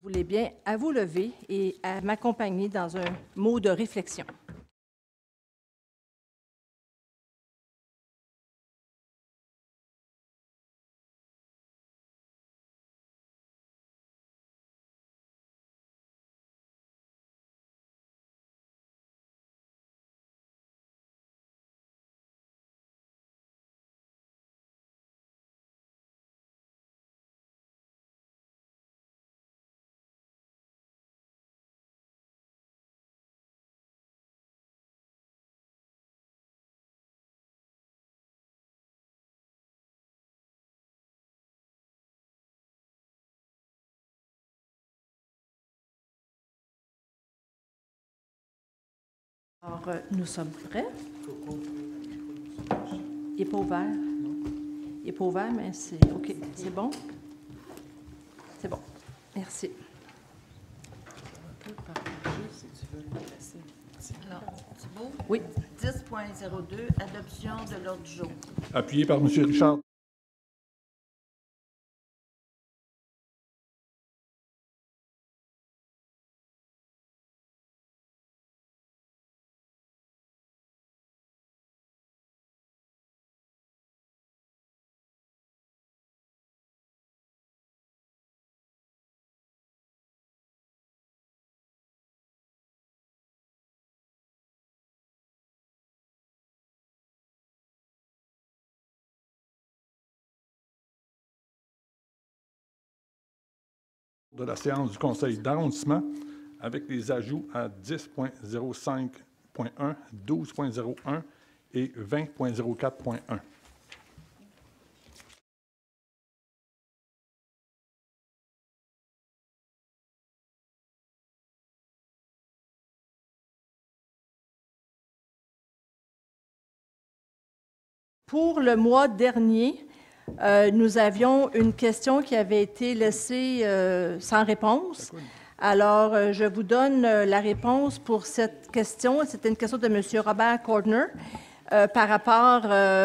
Vous voulez bien à vous lever et à m'accompagner dans un mot de réflexion. Alors, nous sommes prêts. Il n'est pas ouvert. Il n'est pas ouvert, mais c'est OK. C'est bon? C'est bon. Merci. Alors, c'est beau? Oui. 10.02, adoption de l'ordre du jour. Appuyé par M. Richard. De la séance du conseil d'arrondissement avec les ajouts à 10.05.1, 12.01 et 20.04.1. Pour le mois dernier, nous avions une question qui avait été laissée sans réponse. Alors, je vous donne la réponse pour cette question. C'était une question de M. Robert Cordner par rapport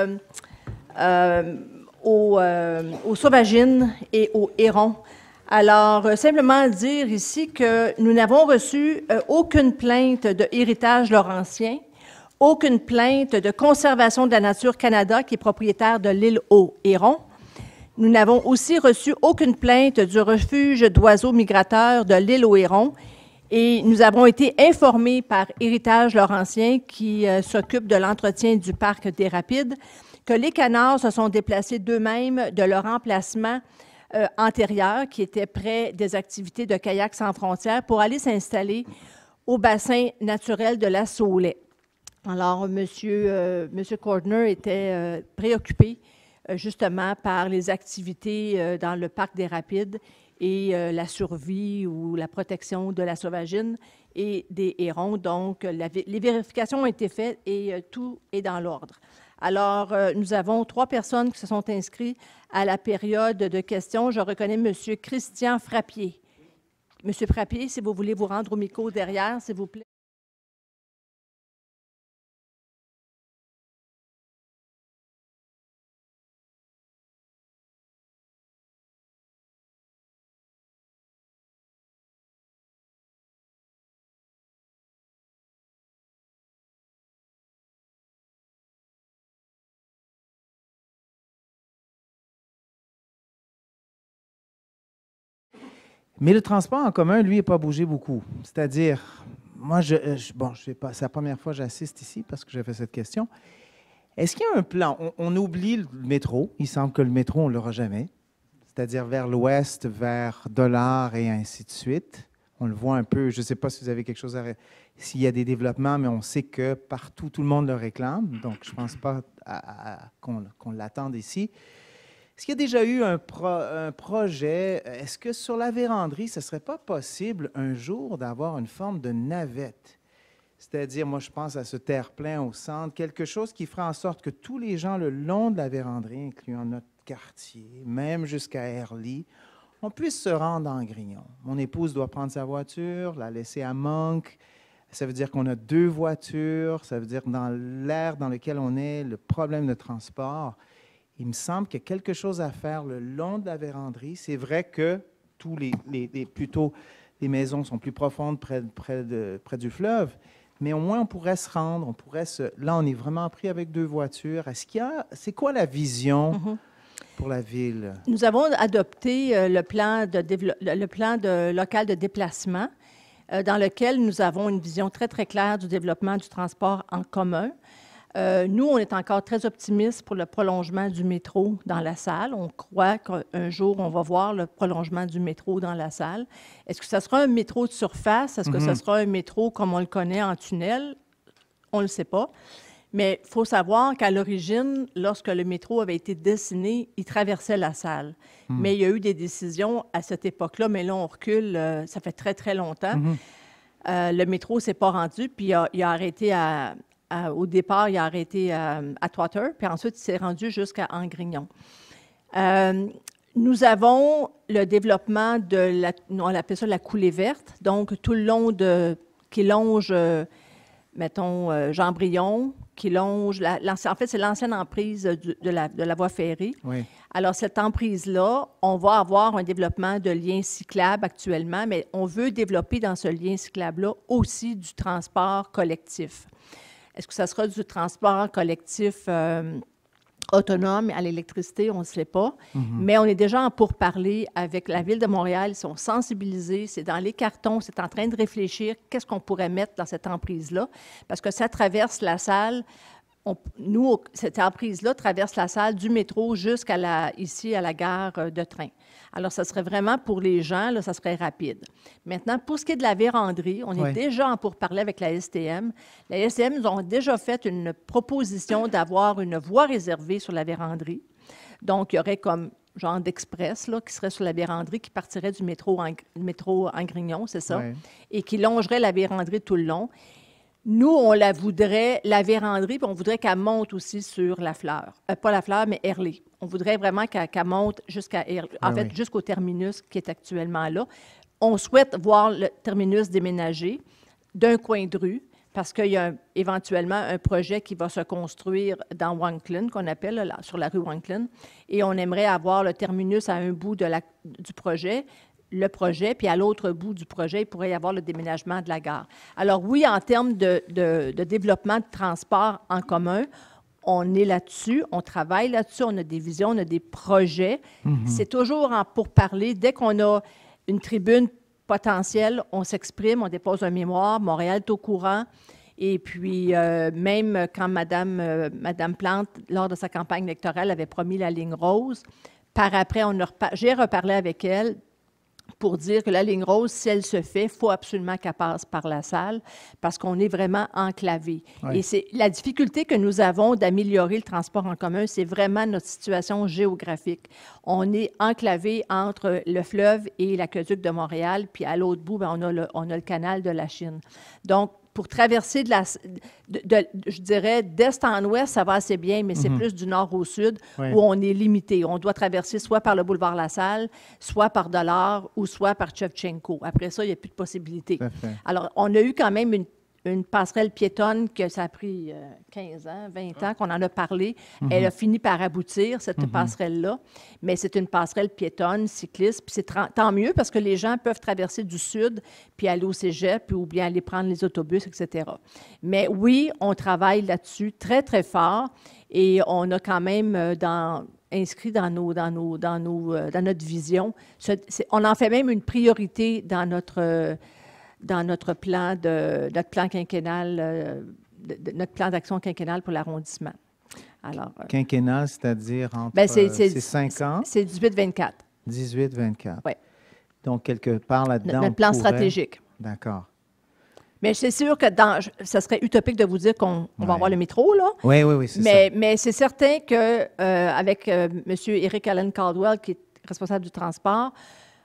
aux sauvagines et aux hérons. Alors, simplement dire ici que nous n'avons reçu aucune plainte de Héritage Laurentien, aucune plainte de Conservation de la Nature Canada, qui est propriétaire de l'île aux hérons. Nous n'avons aussi reçu aucune plainte du refuge d'oiseaux migrateurs de l'île aux hérons. Et nous avons été informés par Héritage Laurentien, qui s'occupe de l'entretien du parc des Rapides, que les canards se sont déplacés d'eux-mêmes de leur emplacement antérieur, qui était près des activités de kayak sans frontières, pour aller s'installer au bassin naturel de la Saulais. Alors, M. Cordner était préoccupé justement par les activités dans le parc des Rapides et la survie ou la protection de la sauvagine et des hérons. Donc, les vérifications ont été faites et tout est dans l'ordre. Alors, nous avons 3 personnes qui se sont inscrites à la période de questions. Je reconnais M. Christian Frappier. M. Frappier, si vous voulez vous rendre au micro derrière, s'il vous plaît. Mais le transport en commun, lui, n'a pas bougé beaucoup. C'est-à-dire, moi, bon, c'est la première fois que j'assiste ici parce que j'ai fait cette question. Est-ce qu'il y a un plan? On oublie le métro. Il semble que le métro, on ne l'aura jamais. C'est-à-dire vers l'ouest, vers Dollard et ainsi de suite. On le voit un peu. Je ne sais pas si vous avez quelque chose s'il y a des développements, mais on sait que partout, tout le monde le réclame. Donc, je ne pense pas qu'on l'attende ici. Est-ce qu'il y a déjà eu un projet? Est-ce que sur la véranderie, ce ne serait pas possible un jour d'avoir une forme de navette? C'est-à-dire, moi, je pense à ce terre-plein au centre, quelque chose qui ferait en sorte que tous les gens le long de la véranderie, incluant notre quartier, même jusqu'à Herly, on puisse se rendre en Grignon. Mon épouse doit prendre sa voiture, la laisser à Monk. Ça veut dire qu'on a 2 voitures. Ça veut dire dans l'air dans lequel on est, le problème de transport. Il me semble qu'il y a quelque chose à faire le long de la véranderie. C'est vrai que tous plutôt les maisons sont plus profondes près du fleuve. Mais au moins, on pourrait se rendre, Là, on est vraiment pris avec 2 voitures. C'est quoi la vision pour la ville? Nous avons adopté le plan local de déplacement dans lequel nous avons une vision très, très claire du développement du transport en commun. Nous, on est encore très optimistes pour le prolongement du métro dans la salle. On croit qu'un jour, on va voir le prolongement du métro dans la salle. Est-ce que ça sera un métro de surface? Est-ce que ça sera un métro comme on le connaît en tunnel? On ne le sait pas. Mais il faut savoir qu'à l'origine, lorsque le métro avait été dessiné, il traversait la salle. Mais il y a eu des décisions à cette époque-là, mais là, on recule, ça fait très, très longtemps. Le métro ne s'est pas rendu, puis il a arrêté au départ, il a arrêté à Twater, puis ensuite, il s'est rendu jusqu'à Angrignon. Nous avons le développement on appelle ça la coulée verte, donc tout le long qui longe, Jean-Brion, qui longe, en fait, c'est l'ancienne emprise de la voie ferrée. Oui. Alors, cette emprise-là, on va avoir un développement de liens cyclables actuellement, mais on veut développer dans ce lien cyclable-là aussi du transport collectif. Est-ce que ça sera du transport collectif autonome à l'électricité? On ne sait pas. Mais on est déjà en pourparlers avec la Ville de Montréal. Ils sont sensibilisés. C'est dans les cartons. C'est en train de réfléchir qu'est-ce qu'on pourrait mettre dans cette emprise-là. Parce que ça traverse la salle. Cette emprise-là traverse la salle du métro ici à la gare de train. Alors, ça serait vraiment pour les gens, là, ça serait rapide. Maintenant, pour ce qui est de la véranderie, on est déjà en pourparlers avec la STM. La STM nous a déjà fait une proposition d'avoir une voie réservée sur la véranderie. Donc, il y aurait comme genre d'express là, qui serait sur la véranderie, qui partirait du métro Angrignon, c'est ça, et qui longerait la véranderie tout le long. Nous, on la voudrait, la véranderie, puis on voudrait qu'elle monte aussi sur la fleur. Pas la fleur, mais Herlé. On voudrait vraiment qu'elle monte jusqu'à jusqu'au terminus qui est actuellement là. On souhaite voir le terminus déménager d'un coin de rue, parce qu'il y a éventuellement un projet qui va se construire dans Wanklyn, qu'on appelle là, sur la rue Wanklyn, et on aimerait avoir le terminus à un bout du projet, puis à l'autre bout du projet, il pourrait y avoir le déménagement de la gare. Alors oui, en termes de développement de transport en commun, on est là-dessus, on travaille là-dessus, on a des visions, on a des projets. C'est toujours en pourparlers. Dès qu'on a une tribune potentielle, on s'exprime, on dépose un mémoire, Montréal est au courant. Et puis, même quand Mme Plante, lors de sa campagne électorale, avait promis la ligne rose, par après, j'ai reparlé avec elle pour dire que la ligne rose, si elle se fait, il faut absolument qu'elle passe par la salle parce qu'on est vraiment enclavé. Et c'est la difficulté que nous avons d'améliorer le transport en commun, c'est vraiment notre situation géographique. On est enclavé entre le fleuve et l'aqueduc de Montréal, puis à l'autre bout, on a le canal de la Chine. Donc, pour traverser je dirais, d'est en ouest, ça va assez bien, mais c'est plus du nord au sud où on est limité. On doit traverser soit par le boulevard La Salle, soit par Dollard ou soit par Shevchenko. Après ça, il n'y a plus de possibilités. Alors, on a eu quand même une passerelle piétonne que ça a pris 15 ans, 20 ans qu'on en a parlé. Elle a fini par aboutir, cette passerelle-là, mais c'est une passerelle piétonne, cycliste, puis c'est tant mieux parce que les gens peuvent traverser du sud puis aller au cégep ou bien aller prendre les autobus, etc. Mais oui, on travaille là-dessus très, très fort et on a quand même inscrit dans notre vision. On en fait même une priorité dans notre plan quinquennal, notre plan d'action quinquennal pour l'arrondissement. Alors, quinquennal, c'est-à-dire entre c'est 5 ans? C'est 18-24. 18-24. Oui. Donc, quelque part là-dedans, notre plan stratégique. D'accord. Mais c'est sûr que ça serait utopique de vous dire qu'on va avoir le métro, là. Oui, c'est ça. Mais c'est certain qu'avec M. Eric Allen Caldwell, qui est responsable du transport,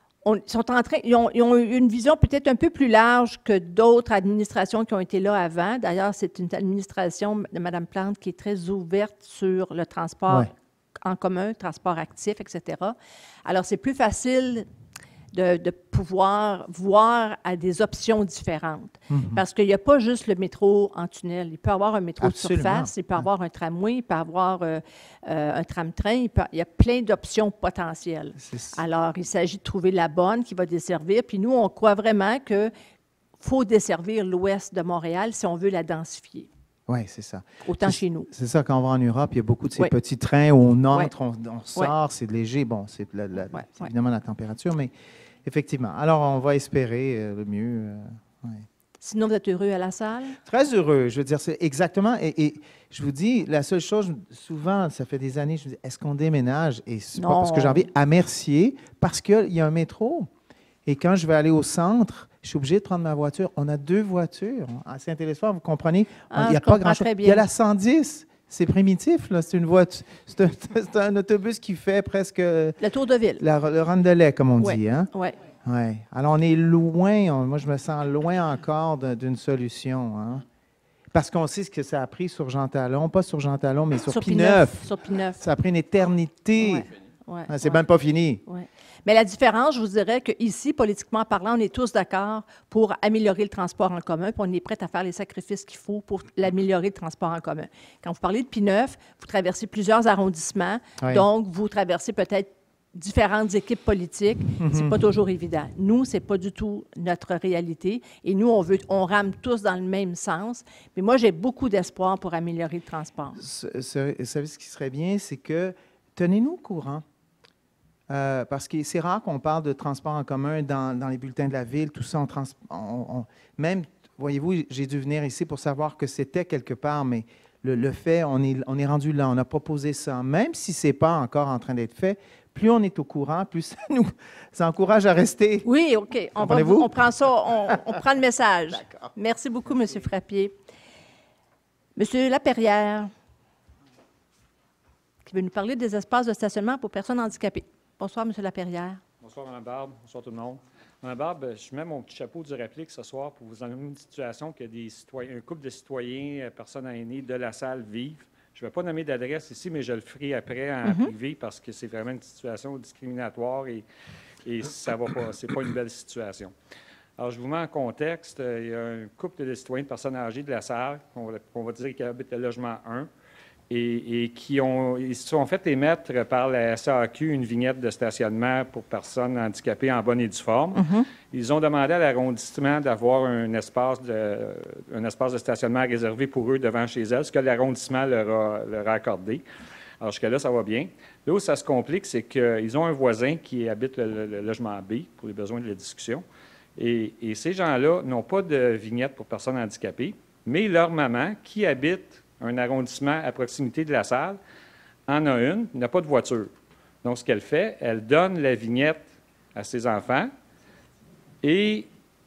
ils ont eu une vision peut-être un peu plus large que d'autres administrations qui ont été là avant. D'ailleurs, c'est une administration de Mme Plante qui est très ouverte sur le transport en commun, transport actif, etc. Alors, c'est plus facile de pouvoir voir à des options différentes. Parce qu'il n'y a pas juste le métro en tunnel. Il peut y avoir un métro Absolument. de surface, il peut y avoir un tramway, il peut y avoir un tram-train, il y a plein d'options potentielles. Alors, il s'agit de trouver la bonne qui va desservir. Puis nous, on croit vraiment qu'il faut desservir l'ouest de Montréal si on veut la densifier. Oui, c'est ça. Autant chez nous. C'est ça, quand on va en Europe, il y a beaucoup de ces Oui. petits trains où on entre, Oui. on sort, c'est léger. Bon, c'est Oui. évidemment la température, mais effectivement. Alors, on va espérer le mieux. Ouais. Sinon, vous êtes heureux à la salle? Très heureux, je veux dire, c'est exactement. Et je vous dis, la seule chose, souvent, ça fait des années, je me dis, est-ce qu'on déménage? Et c'est pas parce que j'ai envie à Mercier, parce qu'il y a un métro. Et quand je vais aller au centre, je suis obligé de prendre ma voiture. On a 2 voitures. À Saint-Élistoire, vous comprenez? Il n'y a pas grand-chose. Il y a la 110. C'est primitif, là. C'est une voiture. C'est un autobus qui fait presque... Le tour de ville. le Rondelet, comme on dit, hein? Oui. Ouais. Alors, on est loin. Moi, je me sens loin encore d'une solution, hein? Parce qu'on sait ce que ça a pris sur Jean Talon. Pas sur Jean Talon, mais sur P9. Sur P9. Ça a pris une éternité. Ouais. C'est même pas fini. Ouais. Mais la différence, je vous dirais qu'ici, politiquement parlant, on est tous d'accord pour améliorer le transport en commun, puis on est prêt à faire les sacrifices qu'il faut pour l'améliorer, le transport en commun. Quand vous parlez de P9, vous traversez plusieurs arrondissements, donc vous traversez peut-être différentes équipes politiques. C'est pas toujours évident. Nous, c'est pas du tout notre réalité. Et nous, on rame tous dans le même sens. Mais moi, j'ai beaucoup d'espoir pour améliorer le transport. Vous savez, ce qui serait bien, c'est que tenez-nous au courant. Parce que c'est rare qu'on parle de transport en commun dans les bulletins de la ville, tout ça. Même, voyez-vous, j'ai dû venir ici pour savoir que c'était quelque part, mais le fait, on est rendu là, on a proposé ça. Même si ce n'est pas encore en train d'être fait, plus on est au courant, plus ça encourage à rester. Oui, OK. On prend ça, on prend le message. Merci beaucoup, M. Frappier. M. Laperrière, qui veut nous parler des espaces de stationnement pour personnes handicapées. Bonsoir, M. Laperrière. Bonsoir, Mme Barbe. Bonsoir, tout le monde. Mme Barbe, je mets mon petit chapeau du réplique ce soir pour vous amener une situation que un couple de citoyens, personnes aînées de la salle vivent. Je ne vais pas nommer d'adresse ici, mais je le ferai après en privé parce que c'est vraiment une situation discriminatoire et ça va pas, c'est pas une belle situation. Alors, je vous mets en contexte. Il y a un couple de citoyens, de personnes âgées de la salle, qu'on va dire qui habitent le logement 1, et ils se sont fait émettre par la SAQ une vignette de stationnement pour personnes handicapées en bonne et due forme. Ils ont demandé à l'arrondissement d'avoir un espace de stationnement réservé pour eux devant chez elles, ce que l'arrondissement leur a accordé. Alors, jusque-là, ça va bien. Là où ça se complique, c'est qu'ils ont un voisin qui habite le logement B pour les besoins de la discussion. Et ces gens-là n'ont pas de vignette pour personnes handicapées, mais leur maman, qui habite un arrondissement à proximité de la salle, en a une, n'a pas de voiture. Donc, ce qu'elle fait, elle donne la vignette à ses enfants et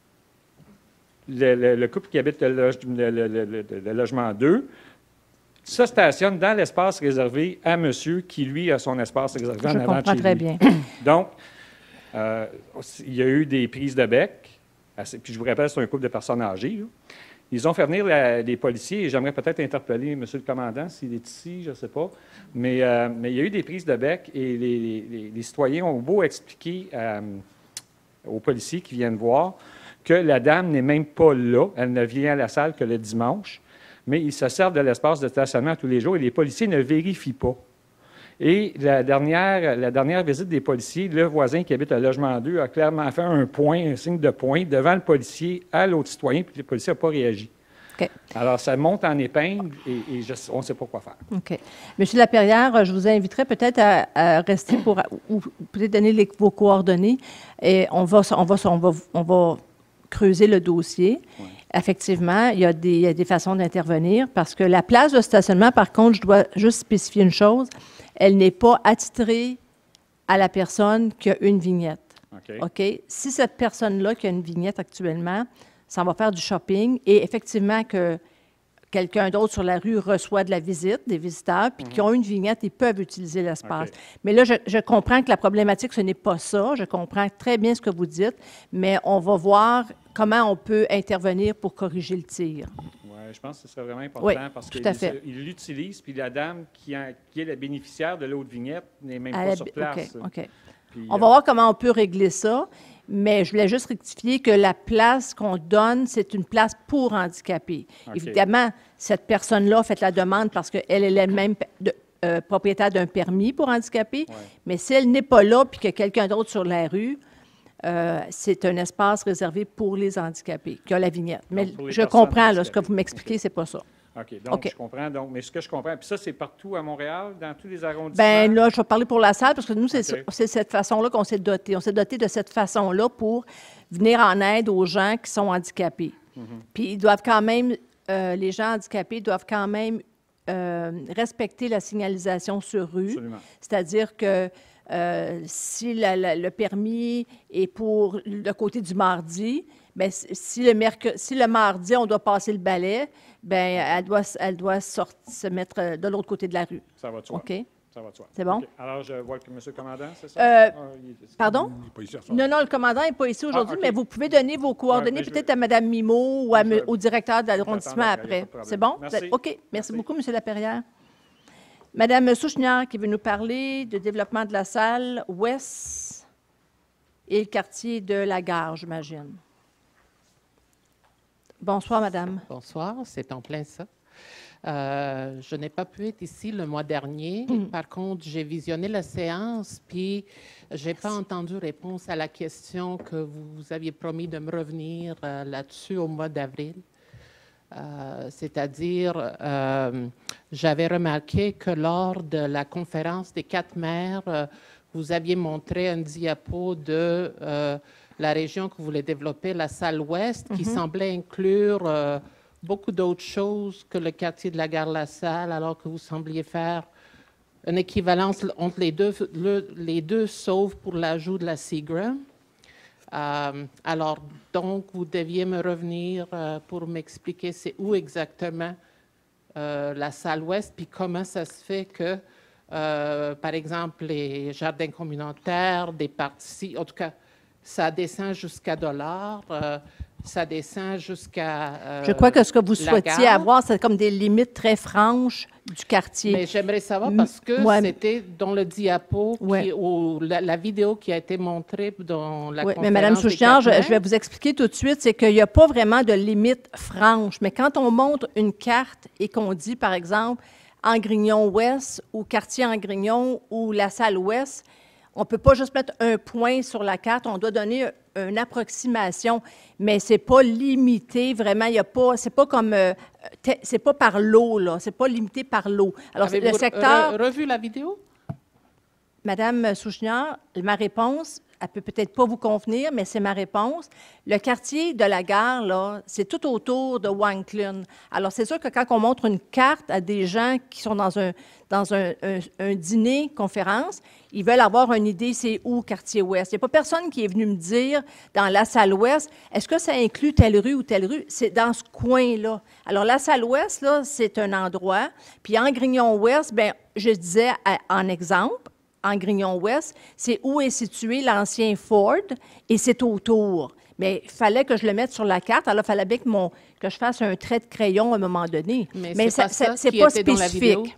le couple qui habite le logement 2 se stationne dans l'espace réservé à monsieur qui, lui, a son espace réservé en avant de chez lui. Je comprends très bien. Donc, il y a eu des prises de bec. Puis je vous rappelle, c'est un couple de personnes âgées, là. Ils ont fait venir les policiers, et j'aimerais peut-être interpeller M. le commandant s'il est ici, je ne sais pas. Mais il y a eu des prises de bec et les citoyens ont beau expliquer aux policiers qui viennent voir que la dame n'est même pas là, elle ne vient à la salle que le dimanche, mais ils se servent de l'espace de stationnement tous les jours et les policiers ne vérifient pas. Et la dernière visite des policiers, le voisin qui habite le logement 2 a clairement fait un signe de point devant le policier à l'autre citoyen, puis le policier n'a pas réagi. Okay. Alors, ça monte en épingle et on ne sait pas quoi faire. OK. Monsieur Laperrière, je vous inviterai peut-être à rester ou peut-être donner vos coordonnées et on va creuser le dossier. Oui. Effectivement, il y a des façons d'intervenir parce que la place de stationnement, par contre, je dois juste spécifier une chose, elle n'est pas attitrée à la personne qui a une vignette. OK? Si cette personne-là qui a une vignette actuellement, ça va faire du shopping et effectivement que quelqu'un d'autre sur la rue reçoit de la visite, des visiteurs, puis qui ont une vignette, ils peuvent utiliser l'espace. Okay. Mais là, je comprends que la problématique, ce n'est pas ça. Je comprends très bien ce que vous dites, mais on va voir comment on peut intervenir pour corriger le tir. Oui, je pense que ce serait vraiment important parce qu'ils l'utilisent, puis la dame qui est la bénéficiaire de l'autre vignette n'est même pas sur place. OK. Puis, on va voir comment on peut régler ça. Mais je voulais juste rectifier que la place qu'on donne, c'est une place pour handicapés. OK. Évidemment, cette personne-là a fait la demande parce qu'elle est elle-même propriétaire d'un permis pour handicapés, Ouais. mais si elle n'est pas là puis qu'il y a quelqu'un d'autre sur la rue, c'est un espace réservé pour les handicapés, qui a la vignette. Mais pour les je personnes comprends, là, ce que handicapées. vous m'expliquez, c'est pas ça. OK, donc OK. je comprends. Donc, mais ce que je comprends, puis ça, c'est partout à Montréal, dans tous les arrondissements? Ben là, je vais parler pour la salle parce que nous, c'est OK. c'est cette façon-là qu'on s'est doté. On s'est doté de cette façon-là pour venir en aide aux gens qui sont handicapés. Puis ils doivent quand même, les gens handicapés doivent quand même respecter la signalisation sur rue. Absolument. C'est-à-dire que si le permis est pour le côté du mardi, bien, si le mardi, on doit passer le balai, bien, elle doit se mettre de l'autre côté de la rue. Ça va de soi. OK? Ça va de soi. C'est bon? OK. Alors, je vois que M. le commandant, c'est ça? Pardon? Il n'est pas ici à soir. Non, non, le commandant n'est pas ici aujourd'hui, OK. mais vous pouvez donner vos coordonnées mais je peut-être vais- à Mme Mimo ou je vais- au directeur de l'arrondissement attendre après, y a après. pas de C'est problème. bon? Merci. OK. Merci Merci. beaucoup, M. Laperrière. Mme Souchnière qui veut nous parler de développement de la salle ouest et le quartier de la gare, j'imagine. Bonsoir, madame. Bonsoir, c'est en plein ça. Je n'ai pas pu être ici le mois dernier. Par contre, j'ai visionné la séance, puis je n'ai pas entendu réponse à la question que vous aviez promis de me revenir là-dessus au mois d'avril. C'est-à-dire, j'avais remarqué que lors de la conférence des 4 maires, vous aviez montré un diapo de la région que vous voulez développer, la salle ouest, qui semblait inclure beaucoup d'autres choses que le quartier de la Gare-la-Salle, alors que vous sembliez faire une équivalence entre les deux sauf pour l'ajout de la Seagram. Alors, donc, vous deviez me revenir pour m'expliquer c'est où exactement la salle ouest, puis comment ça se fait que, par exemple, les jardins communautaires, des parties, en tout cas, ça descend jusqu'à $, ça descend jusqu'à... Je crois que ce que vous la souhaitiez gare. avoir, c'est comme des limites très franches du quartier. Mais j'aimerais savoir parce que Ouais. c'était dans le diapo, Ouais. ou la vidéo qui a été montrée dans la Oui, conférence mais Mme des Souchnière, 4 maires. je vais vous expliquer tout de suite, c'est qu'il n'y a pas vraiment de limite franche. Mais quand on montre une carte et qu'on dit, par exemple, Angrignon-Ouest ou quartier Angrignon ou la salle Ouest, on ne peut pas juste mettre un point sur la carte, on doit donner une approximation, mais ce n'est pas limité vraiment, il y a pas, c'est pas comme, c'est pas par l'eau, là, c'est pas limité par l'eau. Alors, Avez-vous le secteur... revu la vidéo? Madame Souchnière, ma réponse, elle peut peut-être pas vous convenir, mais c'est ma réponse. Le quartier de la gare, là, c'est tout autour de Wanklyn. Alors, c'est sûr que quand on montre une carte à des gens qui sont dans un dîner, conférence, ils veulent avoir une idée, c'est où, quartier ouest. Il n'y a pas personne qui est venu me dire, dans la salle ouest, est-ce que ça inclut telle rue ou telle rue? C'est dans ce coin-là. Alors, la salle ouest, là, c'est un endroit. Puis, en Grignon-Ouest, bien, je disais en exemple, en Grignon-Ouest, c'est où est situé l'ancien Ford et c'est autour. Mais il fallait que je le mette sur la carte. Alors, il fallait bien que je fasse un trait de crayon à un moment donné. Mais c'est pas ça c'est qui pas était dans la vidéo. spécifique.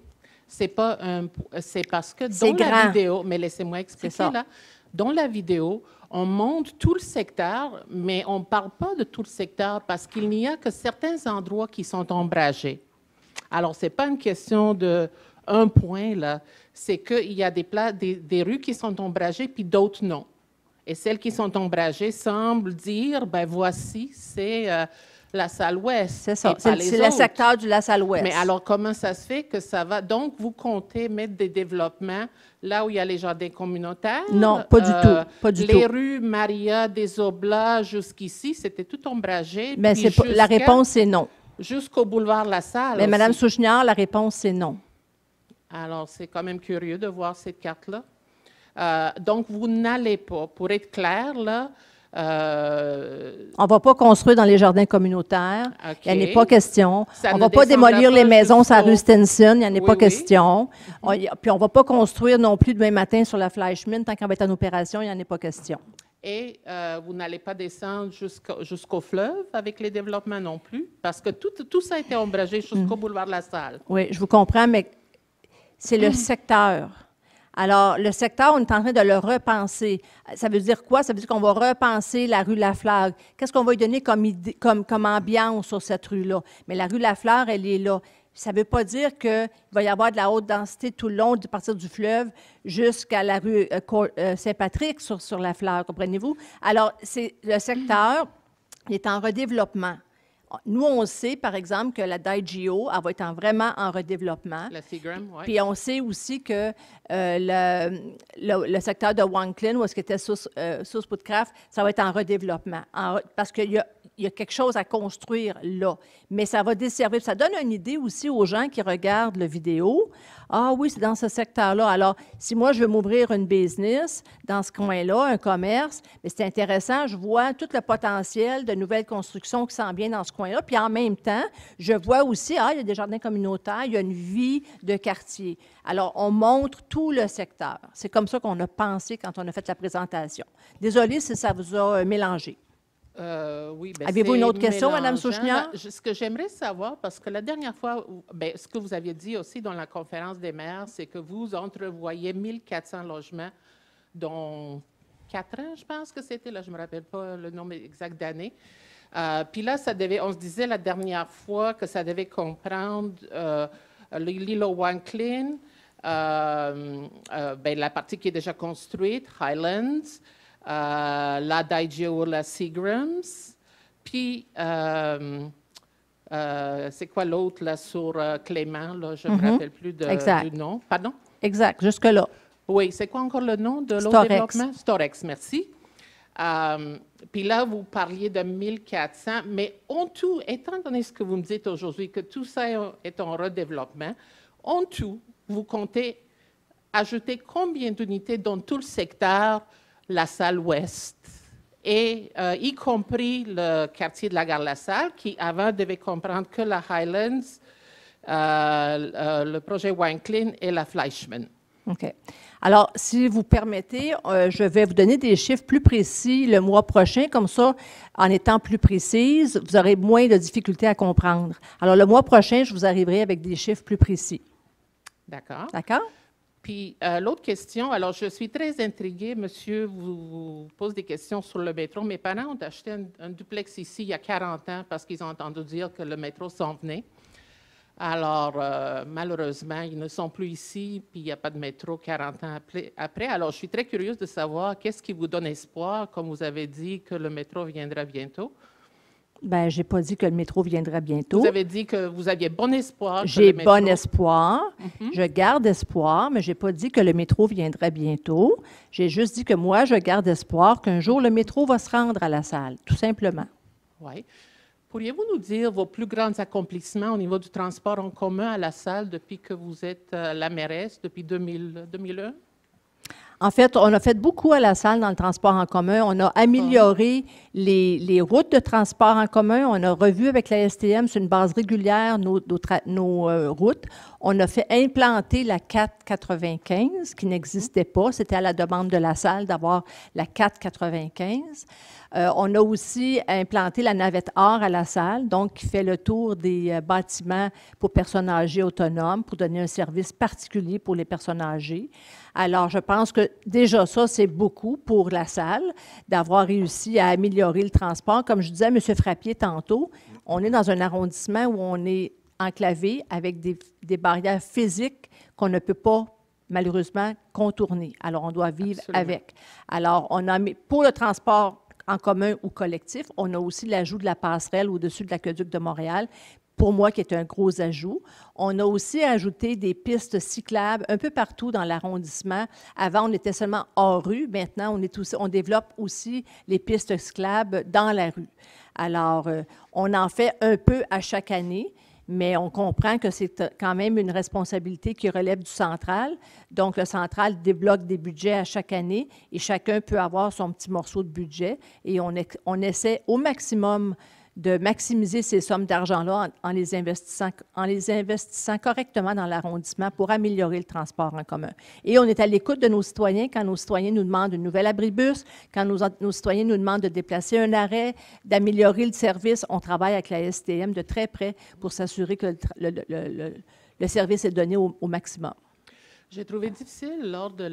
C'est parce que C'est dans la grand. vidéo, mais laissez-moi expliquer C'est ça. là, dans la vidéo, on montre tout le secteur, mais on ne parle pas de tout le secteur parce qu'il n'y a que certains endroits qui sont ombragés. Alors, ce n'est pas une question de un point, là. C'est qu'il y a des rues qui sont ombragées, puis d'autres non. Et celles qui sont ombragées semblent dire, ben voici, c'est la salle ouest. C'est ça. et pas les C'est le autres. secteur de la salle ouest. Mais alors, comment ça se fait que ça va? Donc, vous comptez mettre des développements là où il y a les jardins communautaires? Non, pas du tout. Pas du les tout. rues Maria, des Oblats, jusqu'ici, c'était tout ombragé. Mais puis la réponse, c'est non. Jusqu'au boulevard La Salle. Mais Mme aussi. Souchnière, la réponse, c'est non. Alors, c'est quand même curieux de voir cette carte-là. Donc, vous n'allez pas, pour être clair, là, On ne va pas construire dans les jardins communautaires. OK. Il n'y en a pas question. Ça On ne ne va pas descendra démolir pas les maisons sur la jusqu'au- rue Stenson. Il n'y en a Oui, pas oui. question. Puis on ne va pas construire non plus demain matin sur la Fleischmann. Tant qu'on va être en opération, il n'y en a pas question. et vous n'allez pas descendre jusqu'au fleuve avec les développements non plus, parce que tout ça a été ombragé jusqu'au boulevard La Salle. Oui, je vous comprends, mais c'est le secteur. Alors, le secteur, on est en train de le repenser. Ça veut dire quoi? Ça veut dire qu'on va repenser la rue Lafleur. Qu'est-ce qu'on va lui donner comme ambiance sur cette rue-là? Mais la rue Lafleur, elle est là. Ça ne veut pas dire qu'il va y avoir de la haute densité tout le long, à partir du fleuve jusqu'à la rue Saint-Patrick sur Lafleur, comprenez-vous? Alors, le secteur est en redéveloppement. Nous, on sait, par exemple, que la DIGO, elle va être vraiment en redéveloppement. La Seagram, oui. Puis on sait aussi que le secteur de Wanklyn, où est-ce qu'il était sous Woodcraft, ça va être en redéveloppement. Parce qu'il y a quelque chose à construire là. Mais ça va desservir. Ça donne une idée aussi aux gens qui regardent la vidéo. Ah oui, c'est dans ce secteur-là. Alors, si moi, je veux m'ouvrir une business dans ce coin-là, un commerce, mais c'est intéressant, je vois tout le potentiel de nouvelles constructions qui s'en viennent dans ce coin-là. Puis en même temps, je vois aussi, il y a des jardins communautaires, il y a une vie de quartier. Alors, on montre tout le secteur. C'est comme ça qu'on a pensé quand on a fait la présentation. Désolée si ça vous a mélangé. Oui, Avez-vous une autre question, Mme Souchniard? Ce que j'aimerais savoir, parce que la dernière fois, ce que vous aviez dit aussi dans la conférence des maires, c'est que vous entrevoyez 1400 logements, dont 4 ans, je pense que c'était, là, je ne me rappelle pas le nombre exact d'années. Puis là, on se disait la dernière fois que ça devait comprendre l'île Wanklyn, la partie qui est déjà construite, Highlands, la DIGO, la Seagrams, puis c'est quoi l'autre là sur Clément, là, je ne me rappelle plus du nom. Pardon? Exact, jusque-là. Oui, c'est quoi encore le nom de l'autre développement? Storex, merci. Puis là, vous parliez de 1400, mais en tout, étant donné ce que vous me dites aujourd'hui, que tout ça est en redéveloppement, en tout, vous comptez ajouter combien d'unités dans tout le secteur La Salle Ouest, et y compris le quartier de la Gare-la-Salle, qui avant devait comprendre que la Highlands, le projet Wanklyn et la Fleischmann. OK. Alors, si vous permettez, je vais vous donner des chiffres plus précis le mois prochain. Comme ça, en étant plus précise, vous aurez moins de difficultés à comprendre. Alors, le mois prochain, je vous arriverai avec des chiffres plus précis. D'accord. D'accord? Puis, l'autre question, alors je suis très intriguée, monsieur vous pose des questions sur le métro. Mes parents ont acheté un duplex ici il y a 40 ans parce qu'ils ont entendu dire que le métro s'en venait. Alors, malheureusement, ils ne sont plus ici, puis il n'y a pas de métro 40 ans après. Alors, je suis très curieuse de savoir qu'est-ce qui vous donne espoir, comme vous avez dit que le métro viendra bientôt. Bien, je n'ai pas dit que le métro viendra bientôt. Vous avez dit que vous aviez bon espoir. J'ai bon espoir. Je garde espoir, mais je n'ai pas dit que le métro viendrait bientôt. J'ai juste dit que moi, je garde espoir qu'un jour, le métro va se rendre à La Salle, tout simplement. Oui. Pourriez-vous nous dire vos plus grands accomplissements au niveau du transport en commun à La Salle depuis que vous êtes la mairesse, depuis 2001? En fait, on a fait beaucoup à La Salle dans le transport en commun. On a amélioré les routes de transport en commun. On a revu avec la STM sur une base régulière nos routes. On a fait implanter la 495 qui n'existait pas. C'était à la demande de La Salle d'avoir la 495. On a aussi implanté la navette or à La Salle, donc qui fait le tour des bâtiments pour personnes âgées autonomes, pour donner un service particulier pour les personnes âgées. Alors, je pense que déjà ça, c'est beaucoup pour La Salle, d'avoir réussi à améliorer le transport. Comme je disais à M. Frappier tantôt, on est dans un arrondissement où on est enclavé avec des barrières physiques qu'on ne peut pas malheureusement contourner. Alors, on doit vivre avec. Alors, on a pour le transport en commun ou collectif, on a aussi l'ajout de la passerelle au-dessus de l'aqueduc de Montréal, pour moi, qui est un gros ajout. On a aussi ajouté des pistes cyclables un peu partout dans l'arrondissement. Avant, on était seulement hors rue. Maintenant, on développe aussi les pistes cyclables dans la rue. Alors, on en fait un peu à chaque année, mais on comprend que c'est quand même une responsabilité qui relève du central. Donc, le central débloque des budgets à chaque année et chacun peut avoir son petit morceau de budget. Et on essaie au maximum de maximiser ces sommes d'argent-là en les investissant correctement dans l'arrondissement pour améliorer le transport en commun. Et on est à l'écoute de nos citoyens quand nos citoyens nous demandent une nouvelle abribus, quand nos citoyens nous demandent de déplacer un arrêt, d'améliorer le service. On travaille avec la STM de très près pour s'assurer que le service est donné au maximum. J'ai trouvé difficile lors de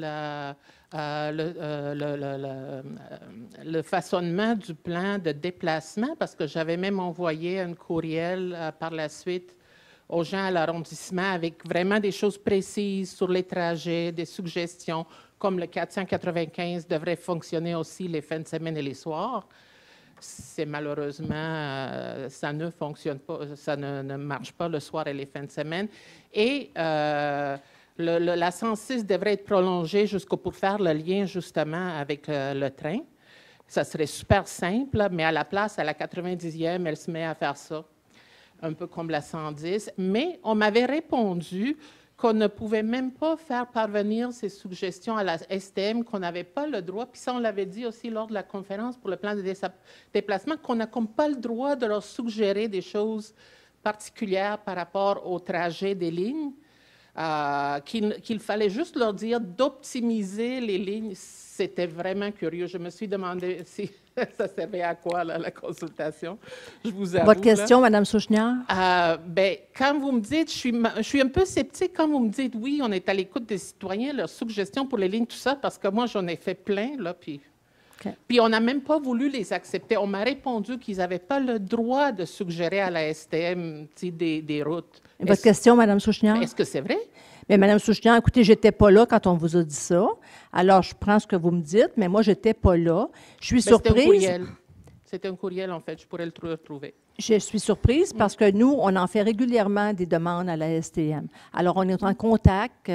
le façonnement du plan de déplacement parce que j'avais même envoyé un courriel par la suite aux gens à l'arrondissement avec vraiment des choses précises sur les trajets, des suggestions, comme le 495 devrait fonctionner aussi les fins de semaine et les soirs. C'est malheureusement, ça ne fonctionne pas, ça ne marche pas le soir et les fins de semaine. Et la 106 devrait être prolongée pour faire le lien justement avec le train. Ça serait super simple, mais à la place, à la 90e, elle se met à faire ça, un peu comme la 110. Mais on m'avait répondu qu'on ne pouvait même pas faire parvenir ces suggestions à la STM, qu'on n'avait pas le droit, puis ça, on l'avait dit aussi lors de la conférence pour le plan de déplacement, qu'on n'a comme pas le droit de leur suggérer des choses particulières par rapport au trajet des lignes, qu'il fallait juste leur dire d'optimiser les lignes. C'était vraiment curieux. Je me suis demandé si ça servait à quoi, là, la consultation. Je vous avoue. Votre question, Mme Souchnière? Bien, quand vous me dites, je suis un peu sceptique quand vous me dites, oui, on est à l'écoute des citoyens, leurs suggestions pour les lignes, tout ça, parce que moi, j'en ai fait plein, là, puis on n'a même pas voulu les accepter. On m'a répondu qu'ils n'avaient pas le droit de suggérer à la STM des routes. Votre question, Mme Souchnière? Est-ce que c'est vrai? Bien, Mme Souchnière, écoutez, je n'étais pas là quand on vous a dit ça. Alors, je prends ce que vous me dites, mais moi, je n'étais pas là. Je suis surprise. C'était un courriel, en fait. Je pourrais le retrouver. Je suis surprise parce que nous, on en fait régulièrement des demandes à la STM. Alors, on est en contact.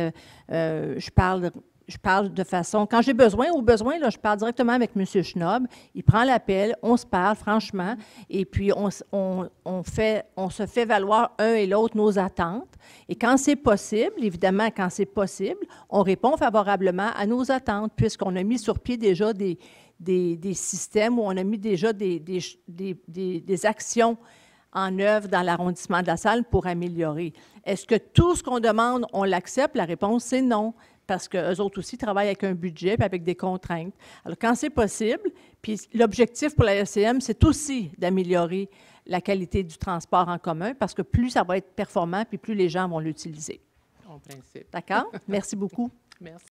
Je parle de façon... Quand j'ai besoin, là, je parle directement avec M. Schnob. Il prend l'appel, on se parle, franchement, et puis on se fait valoir un et l'autre nos attentes. Et quand c'est possible, évidemment, quand c'est possible, on répond favorablement à nos attentes, puisqu'on a mis sur pied déjà des systèmes où on a mis déjà des actions en œuvre dans l'arrondissement de la Salle pour améliorer. Est-ce que tout ce qu'on demande, on l'accepte? La réponse, c'est non, parce qu'eux autres aussi travaillent avec un budget et avec des contraintes. Alors, quand c'est possible, puis l'objectif pour la SCM, c'est aussi d'améliorer la qualité du transport en commun, parce que plus ça va être performant, puis plus les gens vont l'utiliser. En principe. D'accord? Merci beaucoup. Merci.